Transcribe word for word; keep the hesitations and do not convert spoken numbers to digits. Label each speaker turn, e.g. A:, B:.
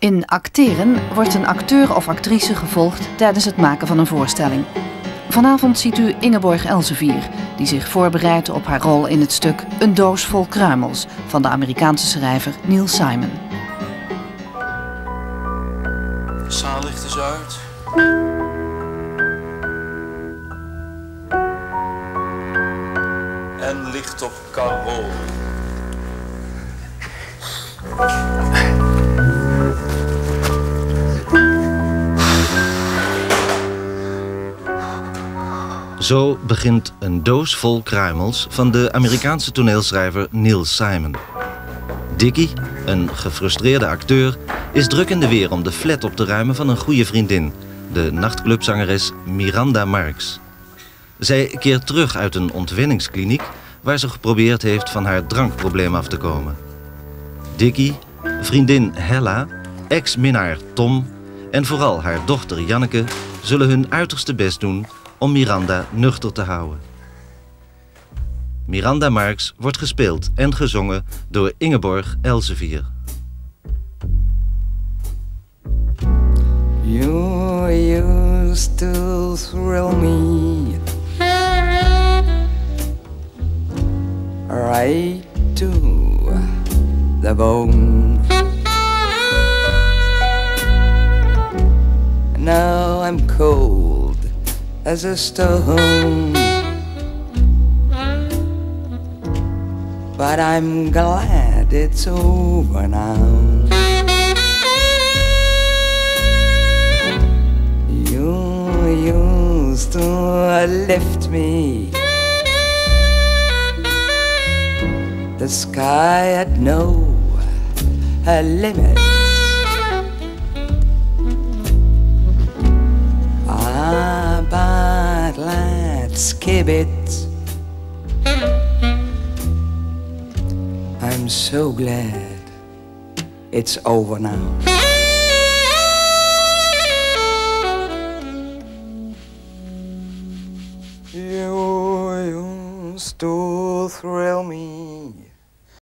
A: In acteren wordt een acteur of actrice gevolgd tijdens het maken van een voorstelling. Vanavond ziet u Ingeborg Elsevier, die zich voorbereidt op haar rol in het stuk Een doos vol kruimels van de Amerikaanse schrijver Neil Simon.
B: De zaallicht is uit. En licht op Carol.
C: Zo begint Een doos vol kruimels van de Amerikaanse toneelschrijver Neil Simon. Dickie, een gefrustreerde acteur, is druk in de weer om de flat op te ruimen van een goede vriendin, de nachtclubzangeres Miranda Marks. Zij keert terug uit een ontwenningskliniek waar ze geprobeerd heeft van haar drankprobleem af te komen. Dickie, vriendin Hella, ex-minnaar Tom en vooral haar dochter Janneke zullen hun uiterste best doen om Miranda nuchter te houden. Miranda Marks wordt gespeeld en gezongen door Ingeborg Elsevier.
D: You used to thrill me right to the bone. Now I'm cold as a stone, but I'm glad it's over now. You used to lift me. The sky had no limits. Ah, but let's keep it. I'm so glad it's over now. You used to thrill me